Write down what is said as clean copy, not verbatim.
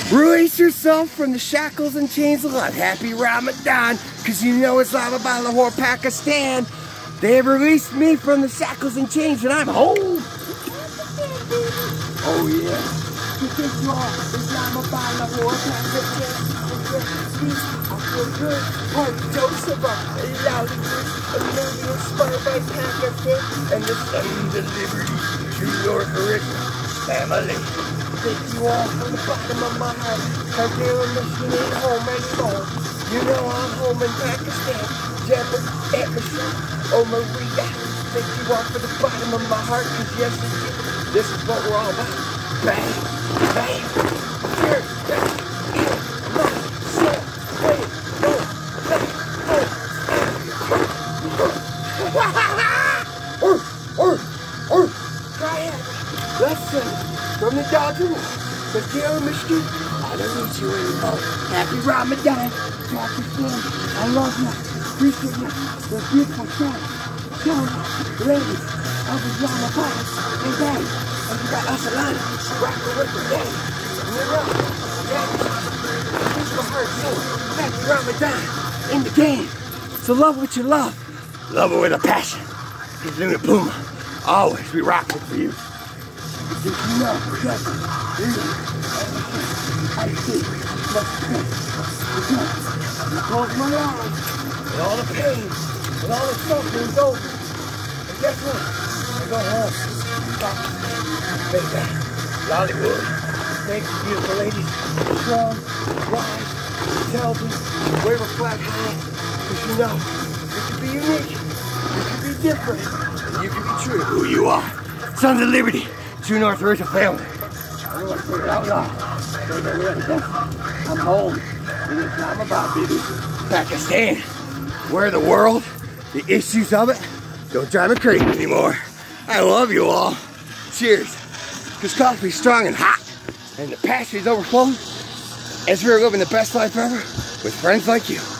Release yourself from the shackles and chains of love. Happy Ramadan, because you know Islamabad, Lahore, Pakistan. They have released me from the shackles and chains, and I'm home. Oh yeah. Because you are Islamabad, Lahore, Pakistan. I feel good. Party Joseph, Hollywood, a million inspired by Pakistan, and the Sons of Liberty, True North Original family. Thank you all from the bottom of my heart. I'm feeling Michigan ain't home anymore. You know I'm home in Pakistan. Jabba, Atmosphere, oh Maria. Thank you all from the bottom of my heart, cause yes, this is what we're all about. Bang, bang, here, bang, here, my soul, wait, no, bang, no. Try it. Listen, from the Dodger, the Killer Michigan, I don't need you anymore. Happy Ramadan, Pakistan, I love you, appreciate you, the beautiful son, ladies, of Islamabad, and gang, and you got us alive, rockin' with the gang, and we're up, gang, this my heart, so happy Ramadan, in the game, so love what you love it with a passion, it's Luna Puma, always be rockin' for you. If you know, because I see much pain. Because you close my eyes, and all the pain, and all the suffering is over. And guess what? I go home. Baby, Hollywood. Thank you, beautiful ladies. Strong, wise, intelligent, wave a flag high. Because you know, you can be unique, you can be different, and you can be true to who you are. Sons of Liberty. True North Original family. I don't want to put it out loud. I'm home in Islamabad, baby. Pakistan. Where the world, the issues of it, don't drive me crazy anymore. I love you all. Cheers. Because coffee's strong and hot, and the passion's overflowing, as we're living the best life ever with friends like you.